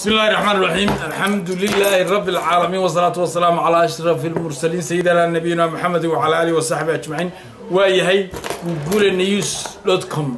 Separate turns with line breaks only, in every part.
بسم الله الرحمن الرحيم. الحمد لله رب العالمين والصلاة والسلام على أشرف المرسلين سيدنا نبينا محمد وعلى آله وصحبه أجمعين. وهي google.news.com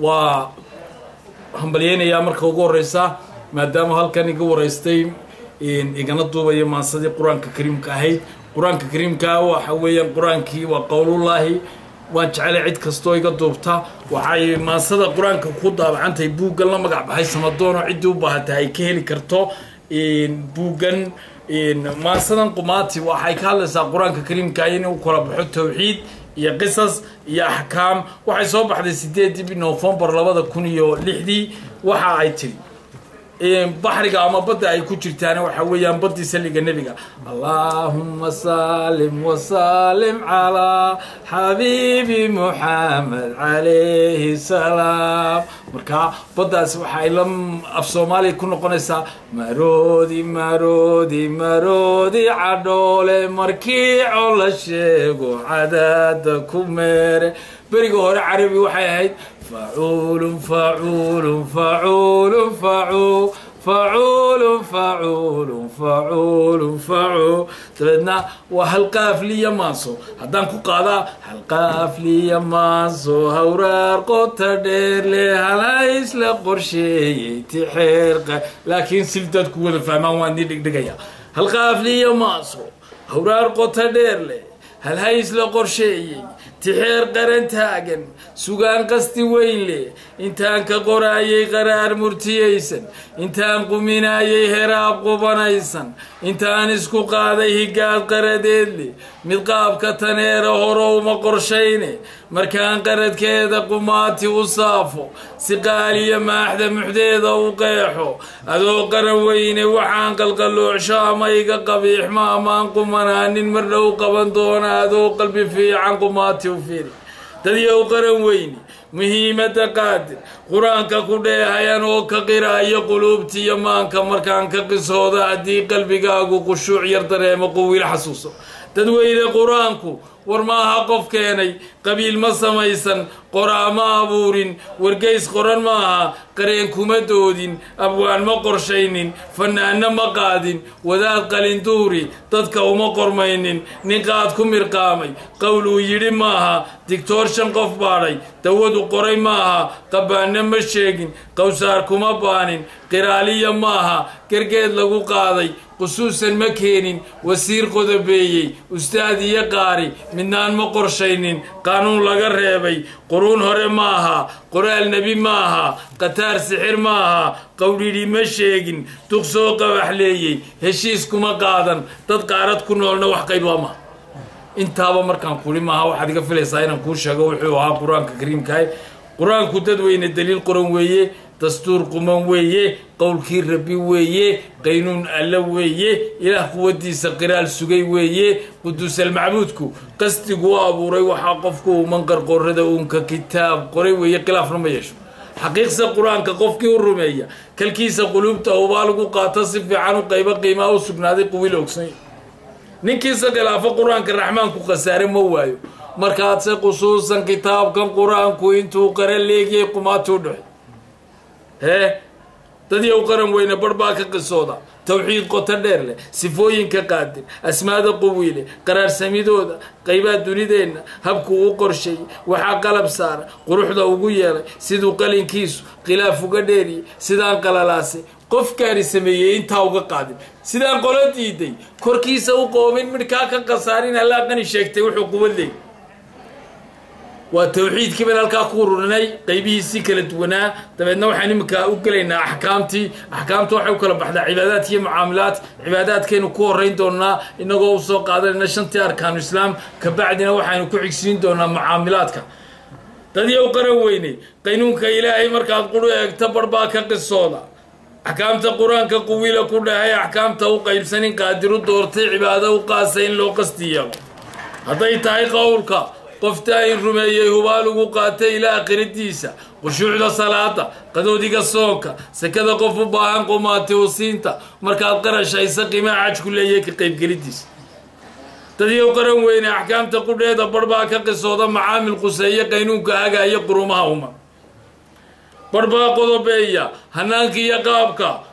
وهمبليين يا مركو قريسة ما دام هالكن يقول رئيستي إن يجنطوا بيا صديق قرآن كريم كهيد قرآن كريم كهو حويا قرآن كي وقول الله وجعل عيد كستوي قدوبته وحي ما صدق قرآن كخوضة عن تي بوجن لما قعد بحي سمدون وعدوا بهتاي كهلي كرتو إن بوجن إن ما صدق قماتي وحي كالس قرآن كريم كاين وكل بحط توحيد يا قصص يا أحكام وحي صوب حد السداد بنوفمبر لبضة كونيو لحدي وحايتري بحرق أما بدأ يكون تاني وحويا بدي سلق النبي اللهم سلم وسلم على حبيبي محمد عليه السلام مركا بدأ سبحان لم أفصومالي كنا قنسا مرودي مرودي مرودي عدول مركي على الشيخ عدد كمير بريقور عربي وحيد فعول فعول فعول فعول فعول فعول فعول فعول تبدنا وهالقاف لي ماسو هدان كو قادا هالقاف لي ماسو هورار قطدير لي هلايس لقرشي تحرق لكن سلتات كو ودا فهمان واندي دغدغيا هالقاف لي ماسو هورار قطدير لي هلايس لقرشي تحير قرن تاجن سوغان قستي ويلي انتان كقرايي قرار مرتييسن انتان قمينايي هراب قبنايسن انتان اسكو قادي هقاد قرديدلي مدقاب كتنير هورو مقرشيني مركان قرد كيدا قماتي وصافو سقالي ما احدا محديدا وقيحو اذو قرويني وحان قلقلو عشاما يقا قبيح ما مان قمنان مرلو قبندونا اذو قلبي في عن قماتي وفيري تديو قرن ويني مهمة قادر قرآن كقولي هيانو كقراءة قلوبتي يمان كمركان كقصودا أدي قلبي قاقو قشوع يرتري مقوي الحسوسو تدويل قرآنكو ورماها قف كيني قبيل مصميسن قرآن ما أبورين ورقيس قرآن ماها قرين كومدودين أبوان مقرشينين فنان مقادين وذات قلندوري تدكو مقرمينين نقاد كمرقامي قولوا يري ماها دكتور شنقف باري تودو قري ماها قبان مشيقين قوسار كومبانين قرالية ماها كرقيد لغو قاضي خصوصا مكينين وسير قدبيي أستاذي يقاري منان مقرشينين قانون لغرهبي قرون هوري ماها قرآن النبي ماها قتار سحر ماها قولي لي مشيقين تقصو قوحليي هشيسكما قادن تدقارت كنولنا وحقيد وما انتابا مركان قولي ماها واحد قفل يساينا نكون شاقو وحيوها قرآن كريم كاي قرآن كدد وين الدليل قرآن ويه دستور قمان ويه قول كير ربي ويه قينون الله ويه إله قوتي سقرال سجي ويه قدوس المعبودكو قصدي قواب وري وحقفكو منقر قرده ونك كتاب قري ويه قلاف رميش حقيقة القرآن كقفكي والرمية كالكيس قلوبته وبالغو قاتصف في عنو قيبة قيمة وسكنادي قوي لوكسين نكيس قلاف القرآن كالرحمن كو خساري موايو مركات خصوصا كتاب كان قرآن كو انتو قرن ليكي قماتو دحي هه تديو قرن وين برباك قصودا توحيد قتدير له سفوين كقادر اسماء قويله قرار سميدودا قيبات دونيدين هبكو وقرشي وحا قلب صار قروحدا ugu yeelay sidoo qalinkiisu khilaaf uga dheeri sidaan qalalaasay qof kaari sameeyay inta uga qaadin sidaan qoladiiday korkiisa u qoobin midka ka qasaarin alla qani sheegtay wuxuu qubaday والتوحيد كمان الكاكورناي قيبي سكلة دونا تبعنا وحنا مكا وكلنا أحكامته وحنا بحدا عبادات هي معاملات عبادات كانوا كورين دونا إنه جو سوق هذا النشنتي أركان الإسلام كبعدنا وحنا كوعكسين دونا معاملاتك تدي وقرويني قانون كإلهي مركز قلوا يكتبر باك قصودا أحكام القرآن كقويلة كلها هي أحكام توقيب سنين قادروا دورتي عبادة وقاسين لو قصدية هذا يتعي قولك قفتاين رميي هبالو قاتي إلى آخر الديسة وشوع صلاة قدودي الصوكة سكذا قف باهن قماتي وسينتا مركز قرش يسقي ما عاج كل يك قيب قريديس تديو قرن وين أحكام تقول هذا برباك قصودا معامل قسية قينون كأجا يقروا معهما بربا قضبية هناك يقابك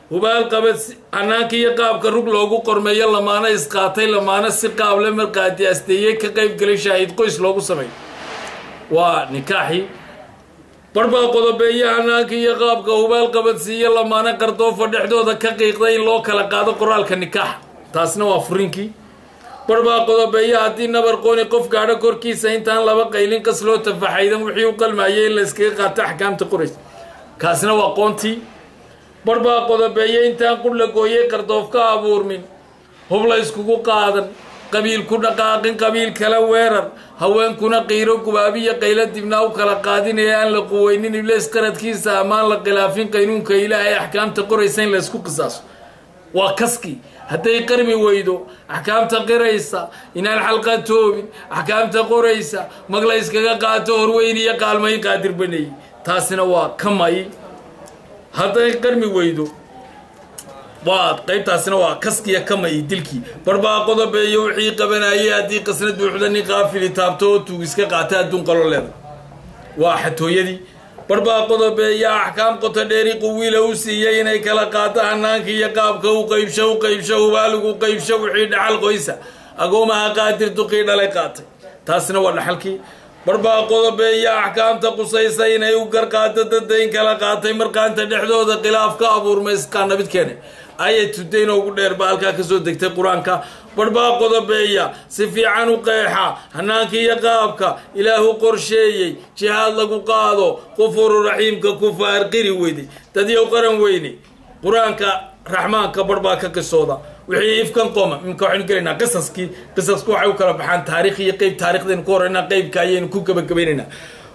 hubaal qabad hanaanka iyo qaabka rug loogu qormeeyo lamaana isqaatay lamaana si qaable marqaati asteeyey ka qayb galay shaahid qoys loogu sameeyo waa nikaaxi barbaa qodobeeya hanaanka iyo qaabka hubaal qabad siiyo lamaana qardoofa dhexdooda ka qiiqday in loo kala qaado qoraalka nikaaxa taasna waa furinkii barbaa qodobeeya haddii nabar qooni qof gaadho korkiisa intaan laba qaylin qas loo tafaxaydan wixii u qalmayay in la iskaga qaato axkaamta qoraysa kaasina waa qoontii barbaa qodobeeya intaan qur la gooyay qardoof ka abuurmin hub la iskugu qaadan qabiil ku dhaqaaqin qabiil kala weerar haweenkuna qiiro gubaabiya qayla dibnaa u kala qaadinaya aan la quweynin iblees qaradkiisa ammaan la khilaafin qaynuunka ilaahay axkaamta qoraysa in la isku qisaaso waa kaskii hadday qarmi weydo axkaamta qiraysa inaan xalqa toobin axkaamta qoraysa mag la iskaga qaato horweyn iyo qaalmayn qaadir baneeyey taasina waa kamay hadday qarmi weydo waa qaybtaasina waa kaskiya kamay dilkii barbaa qodobeeyo wixii qabanayay haddii qasnad buuxda nin qaafili taabto oo tuug iska qaata adduun qalo leeda waa xatooyadii barbaa qodobeeya axkaam qoto dheeri quwiila u siiyey inay kala qaato hanaanka iyo qaabka u qaybsho hubaaligu qaybsho wixii dhaxal qoysa agoomaha qaadir duqii dhalay qaatay taasina waa dhaxalkii barbaa qodobeeya axkaamta qusaysa inay u garqaato dadayn kala qaatay markaanta dhexdooda khilaaf ka abuurmay isqaanabid keene ayatudayn ugu dheer baa halkaa kasoo degtay qur-aanka barbaa qodobeeya si fiican u qeexa hanaanka iyo qaabka ilaahu qorsheeyey jihaad lagu qaado qufuru raxiimka ku faarqiri weyday dadyow qaran weyne qur-aanka raxmaanka barbaa ka qisooda wixii ifkan qooma imika waxaynu gelaynaa qisasku waxay u kala baxaan taarikh iyo qeyb taarikhdeenu ku horeynaa qeybka ayaynu ku gabagabaynaynaa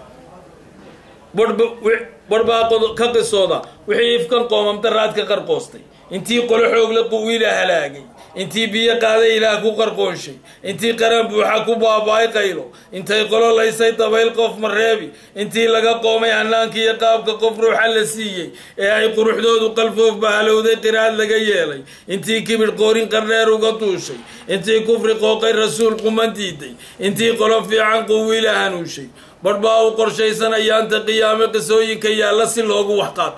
barbaa ka qisooda wixii ifkan qoomam daraadka qarqoostay intii qolo xoog la quwiila halaagay intii biyo qaaday ilaah ku qarqoonshay intii qaran buuxa ku baaba-ay qaylo intay qolo laysay dabayl qof mareebi intii laga qoomay hanaanka iyo qaabka qof ruuxa la siiyey ee ay quruxdoodu qalfoof bahalowday qiraad laga yeelay intii kibir qoorin qardheer uga duushay intii kufri qooqay rasuul quman diiday intii qolo fiican quwiila hanuushay barbaa u qorshaysan ayaanta qiyaame qisooyinka yaalla si loogu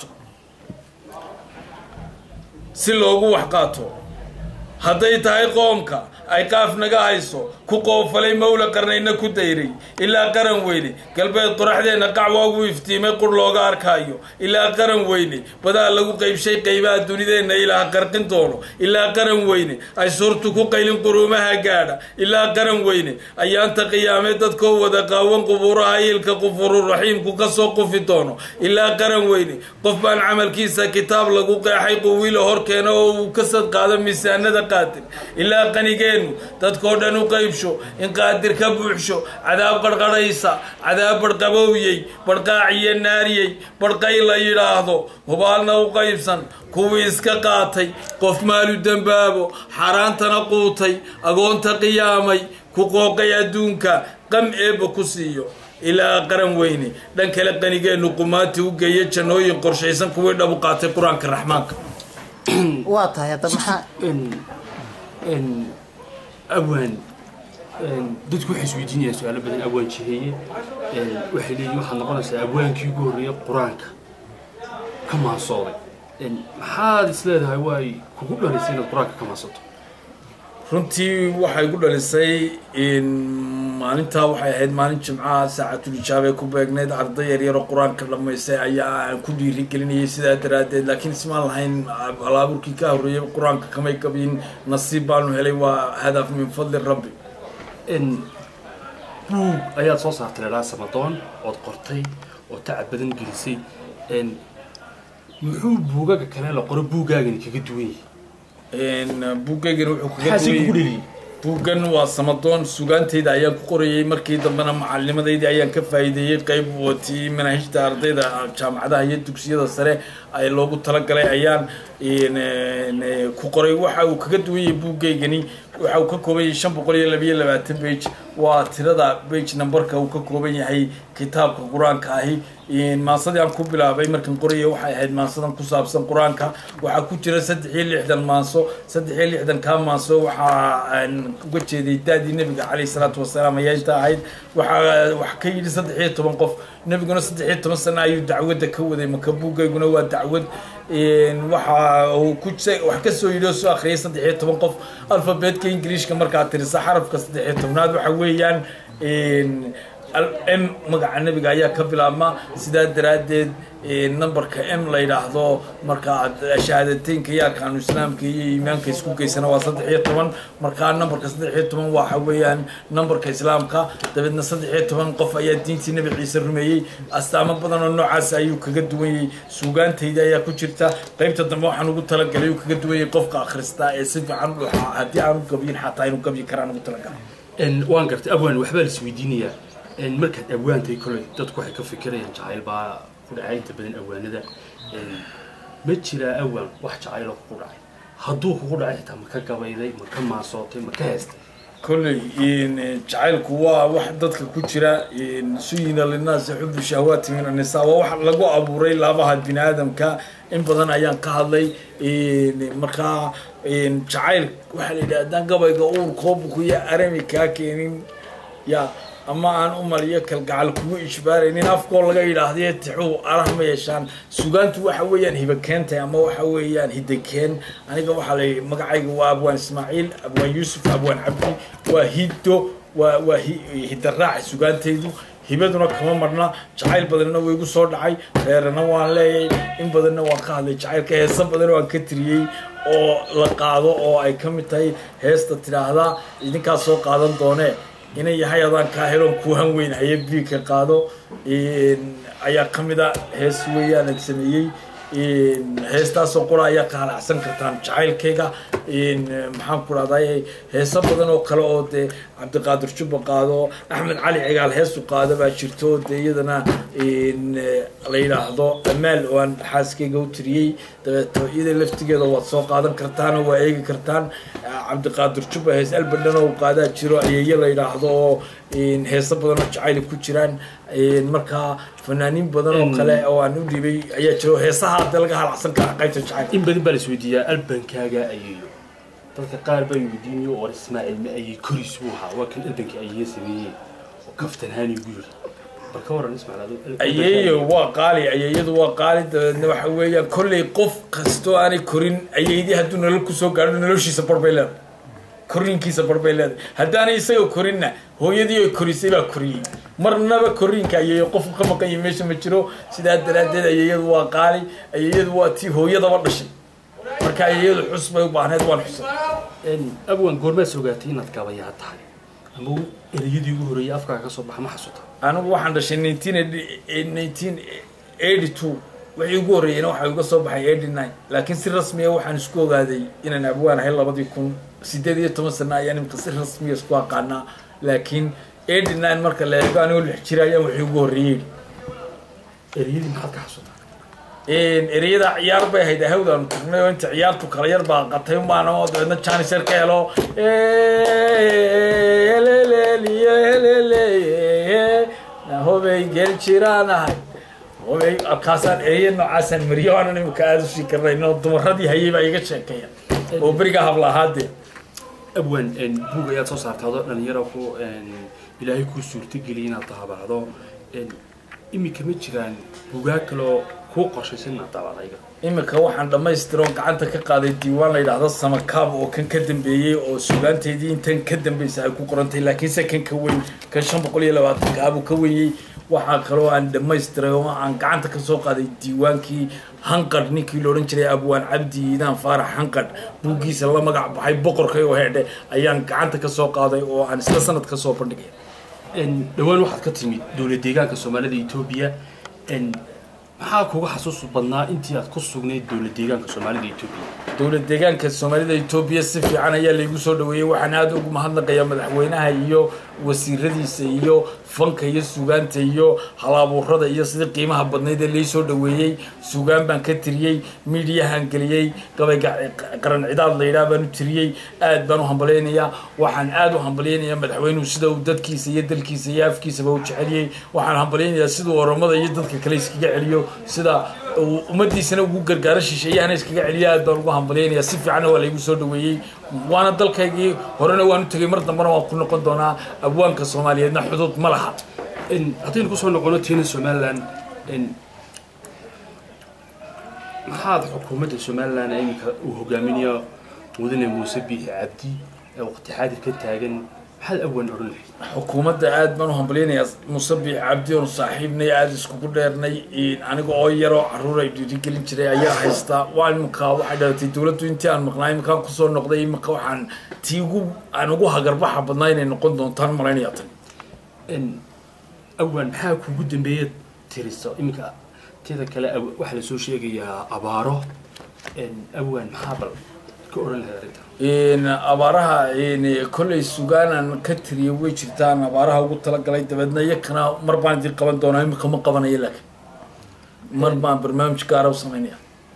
wax qaato hadday tahay qoomka ay qaaf naga hayso ku qoofalay mawla qarnayna ku dayray ilaa qaran weyne galbeed qoraxdeenna qacwa ugu iftiimay qur looga arkaayo ilaa qaran weyne badaa lagu qaybshay qaybaha dunideenna ilaah qarqin doono ilaa qaran weyne ay suurtu ku qaylin quruumaha gaadha ilaa qaran weyne ayaanta qiyaame dadkoo wada qaawan qubuuraha ilka qufuru raxiimku kasoo qufi doono ilaa qaran weyne qof baan camalkiisa kitaab lagu qeexay quwiila horkeena oo uu kasad qaado miisaanada qaadir ilaa qanigeennu dadkoo dhan u qaybsho in qaadir ka buuxsho cadaab qarqarhaysa cadaab barqabowyey barqaaciyo naariyey barqay la yidhaahdo hubaalna u qaybsan kuwii iska qaatay qof maalu dembaabo xaaraantana quutay agoonta qiyaamay ku qooqay adduunka qam eebba ku siiyo ilaa qaran weyne dhan kale qanigeennu qumaati u geeya jannooyin qorshaysan kuwii dhabu qaatay qur-aanka raxmaanka
waa tahay hadda maxaa
أبوان dadku waxay isweydiinayaan su'aalo badan abwaan jiheeye waxay leeyihiin waxaan noqonaysaa abwaankii ugu horreeyay qur-aanka ka maasooday maxaad is leedahay way kugu dhalisay inaad qur-aanka ka maasato
runtii waxay ku dhalisay in maalintaa waxay ahayd maalin jimcaha saacatul ijaaba ku beegneyd arday yaryar oo qur-aanka dhamaystay ayaa ku dhiirigelinayay sidaa daraaddeed laakiin ismaan lahayn alaaburkii ka horreeyay qur-aanka kamay qabin nasiib baanu helay waa hadaf min fadli rabbi
buug ayaad soo saartay ilaa samadoon ood qortay oo tacab badan gelisay muxuu buugaga kale la qoro buugaagani kaga duwan yahay
buugaygan wuxuu kaga duwan yahay buuggan waa samadoon sugaantayda ayaan ku qorayay markii dambena macalinimadeydii ayaan ka faa'iideeyey qayb watii manaahijta ardayda jaamacadaha iyo dugsiyada sare ay loogu talagalay ayaan ku qoray waxa uu kaga duwan yahay buugaygani waxa uu ka kooban yahay 522 page waa tirada page numberka uu ka kooban yahay kitaabka qur-aanka ahi maasadii aan ku bilaabay markan qoraya waxay ahayd maasadan ku saabsan qur-aanka waxaa ku jira 360 maaso 360 ka maaso waxaa uga jeeday daadii nabiga calayhi salaatu wasalaam ayaa inta ahayd wax ka yidhi 13 qof nabiguna 13 sano ayuu dacwadda ka waday marka buugayguna waa dacwad waxa uu wax ka soo yidhi oo soo akhriyay 13 qof alfabeetka ingiriiska markaad tirisa xarafka 13aad waxa weeyaan m magaca nabiga ayaa ka bilaabma sidaa daraadeed numberka m la yidhaahdo markaa shahaadateynka iyo arkaanu islaamka iyo iimaanka isku geysana waa 13 markaa numberka 13 waxa weeyaan numberka islaamka dabeedna 13 qof ayaa diintii nabi ciise rumeeyey astaamo badan oo noocaas ayuu kaga duwan yahay suugaantayda ayaa ku jirta qaybta dambe waxaan ugu talagalay uu kaga duwan yahay qofka akhristaa ee si fiican u haddii aanu gabiyin xataa inuu gabi karaan ugu talagalay
waan gartay abwaan waxbaa la isweydiinayaa markaad abwaantay koley dadku waxay ka fikirayaan jacayl baa ku dhacay inta badan abwaanada ma jiraa awaan wax jacaylo ku dhacay hadduu kugu dhacay xitaa ma ka gabayday ma ka maasootay ma ka heestay
kolley jacaylku waa wax dadka ku jira suyina linaasi xubu shahawaati min annisaa waa wax lagu abuuray laabaha bini aadamka in badan ayaan ka hadlay markaa jacayl waxaa la yidhahdaan gabayga uurkoobuku iyo arami kaa keenin ya ama aan u maliyo kalgacal kugu ijbaaraynin afkoo laga yidhaahday tixuu arah ma yeeshaan sugaantu waxa weeyaan hiba keentay ama waxa weeyaan hidakeen aniga waxaa la magacayga waa abwaan ismaaciil abwaan yuusuf abwaan cabdi waa hiddo waa hidaraac sugaantaydu hibaduna kama marna jacayl badanna way igu soo dhacay reerana waan leeyahay in badanna waan ka hadlay jacaylka heesa badan waan ka tiriyey oo la qaado oo ay ka mid tahay heesta tidhaahdaa idinkaa soo qaadan doonee inay yahay adaan kaa heloon kuhan weyn haye biigka qaado ayaa ka mid a hees weeyaan ag sameeyey heestaasoo qura ayaa ka halacsan kartaan jacaylkayga maxaan ku dhahday heeso badan oo kale oo dee cabdiqaadir jubba qaado axmed cali cigaal heesu qaado baa jirto dee iyadana la yidhaahdo amaal oo aan xaaskayga u tiriyey dabeeto iyada laftigeeda waad soo qaadan kartaan oo waa eegi kartaan cabdiqaadir jubba hees albandhan oo qaadaa jiro ayeeyo la yidhaahdo oo heeso badan oo jacayli ku jiraan markaa fanaaniin badan oo kale oo aan u dhibay ayaa jiro heesaha hadda laga halacsan kara qaybta jacayl
in badan baa la isweydiiyaa albankaaga ayeeyo dadka qaar baa weydiinayo oo ismaaciil ma ayay koris buu ahaa waa kan albanka ayeeyo sameeyey oo kaftanhaani ugu yiri barka waran ismaaciil
ayeeyo waa qaali ayeeyadu waa qaali dabeedna waxa weeyaan kolley qof kastoo aanay korin ayeeyadii hadduu nolol kusoo gaadho noloshiisa barbay leedahay korinkiisa barbay leedahay haddaanay isagoo korinna hooyadii ay korisay baa koriyey marnaba korinka ayeeyo qofku ka maqan yahay meesha ma jiro sidaa daraaddeed ayeeyadu waa qaali ayeeyadu waa tii hooyadaba dhashay marka ayeeyadu xus bay u baahneed waan xusay
abwan goormaad ogaatay inaad gabayaa tahay ama ereyadii ugu horreeyay afkaaga ka soo baxa ma xasuuta
anigu waxaan dhashay 1982 wixii ugu horreeyayna waxaa iga soo baxay 89 laakiin si rasmiya waxaan isku ogaaday inaan abwaan ahay 2018 sano ayaan imika si rasmiya isku aqaanaa laakiin 89 marka la eego anigoo 6 jir ayaan wixii ugu horreeyay
ereyadii maxaad ka xasuutaa
ereyada ciyaar bay ahayd ahawdaan tagnay oo inta ciyaartu kala yar baa qatay maana oo dabeedna janiser ka helo hobey gel jiraanahay hobey alkaasaan ereye noocaasaan mariyo aanan imika aada usii karnayno dumaradii hayay baa iga sheekeeya oo beriga habla ahaadee
abwan buug ayaad soo saartaado dhalinyaro ku ilaahay kuu suurtageliya inaad dahabacdo imika ma jiraan buugaag kaloo kuu qorshaysan inaad daabacdayga
imika waxaan dhammaystiroon gacanta ka qaaday diiwaan la yidhaahdo samakaab oo kan ka dambeeyey oo sugaanteydii intan ka dambaysa ay ku qorantay laakiinse kan ka weyn kan 520 kaabuu ka weeyey waxaa kaloo aan dhammaystiray oo aan gacanta ka soo qaaday diiwaankii hanqadh ninkii la odhan jiray abwaan cabdi iidaan faarax hanqadh buuggiisa la magac baxay boqorkay oo heedhe ayaan gacanta ka soo qaaday oo aan isla sanad ka soo bandhigay
dhawaan waxaad ka timid dowlad deegaanka soomaalida Itoobiya maxaa kugu xasuus badnaa intii aad ku sugnayd dowlad deegaanka soomaalida Itoobiya
dowlad deegaanka soomaalida Itoobiya si fiican ayaa la igu soo dhaweeyay waxaan aad ugu mahadnaqayaa madaxweynaha iyo wasiiradiisa iyo fanka iyo suugaanta iyo hal-abuurada iyo sidii qiimaha badnayd ee la soo dhaweeyay suugaan baan ka tiriyey miidiyahan geliyey gabayga qaran cidaad la yidhaah baan u tiriyey aad baan u hambaleynayaa waxaan aad u hambaleynayaa madaxweynuhu sida uu dadkiisa iyo dalkiisa iyo afkiisaba u jeceliyey waxaan hambaleynayaa siduu oromada iyo dadka kale iskaga celiyo sida ummadiisana ugu gargaaro shisheeyahana iskaga celiyo aad baan ugu hambaleynayaa si fiicanna waa la igu soo dhaweeyey waana dalkaygii horena waan u tegey mar dambana waan ku noqon doonaa abwaanka soomaaliyeedna xuduud ma laha
haddaynu kusoo noqono tiina somaliland maxaad xukuumadda somalilan iminka uu hogaaminayo mudane muuse biixi cabdi ee waqti xaadir ka taagan maxaad awaan odhan lahayd
xukuumadda aad baan u hambaliynayaa muuse biixi cabdi oonu saaxiibnay aada iskugu dheernay aniga oo yaroo caruur ay dhiirigelin jiray ayaa haystaa waa iminka waxay dhalatay dowladdu intii aan maqnaa iminkaan kusoo noqday iminka waxaan aan ugu hagarbaxa badnaa inay noqon doontaan malaynayaa tan
awaan maxaa kuugu dambeeya tiriso iminka tida kale waxaa lasoo sheegayaa abaaro awaan maxaa bal ka odhan lahayd arrinta
abaaraha kolley sugaanaan ka tiriyo way jirtaan abaaraha ugu talagalay dabeedna iyakana mar baan idin qaban doonaa iminka ma qabanayo laakiin mar baan barnaamij gaara u samaynaya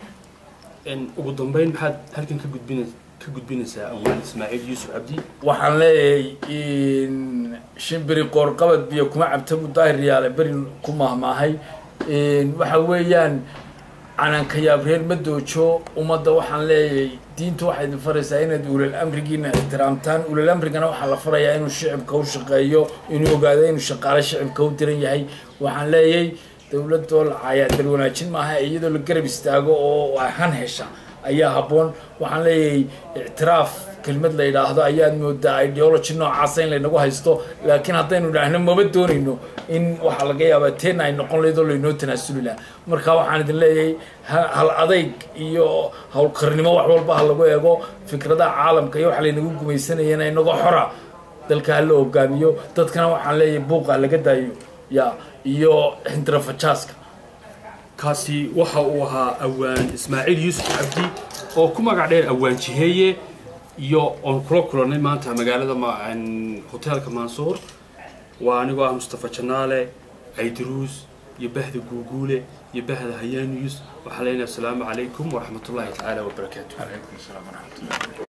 ugu dambeyn maxaad halkan ka gudbinaysaa awaan ismaaciil yuusuf cabdi
waxaan leeyahay shimbiri qoorqabad biyo kuma cabta buu daahir yaale beri ku mahmaahay waxa weeyaan cananka yaab reer ma doojo ummadda waxaan leeyahay diintu waxay idin faraysaa inaad ulal amrigiina ixtiraamtaan ulal amrigana waxaa la farayaa inuu shicibka u shaqeeyo inuu ogaado inuu shaqaale shicibka u diran yahay waxaan leeyahay dowladoo lacayaa dal wanaajin maaha iyadoo la garab istaago oo han hesha ayaa habboon waxaan leeyahay ictiraaf kelmad la yidhaahdo ayaad moodaa ideology noocaasa in laynagu haysto laakiin haddaynu idhaahno maba doonayno in waxaa laga yaabaa teena ay noqon lahayd oo laynoo tanaasuli laha marka waxaan idin leeyahay hal adayg iyo howlkarnimo wax walba ha lagu eego fikradaha caalamka iyo waxa laynagu gumaysanayana inagoo xora dalka ha la hogaamiyo dadkana waxaan leeyahay buuqa laga daayo iyo xindirafajaaska
kaasi waxa uu ahaa awaan ismaaciil yuusuf cabdi oo ku magac dheer awaan jiheeye iyo oon kula kulannay maanta magaalada hoteelka mansuur waa anigoo ah mustafa janaale caydiruus iyo bahda guuguule iyo bahda hayaan news waxaan leenahay asalaamu calaykum waraxmatullaahi tacaala wabarakaatu.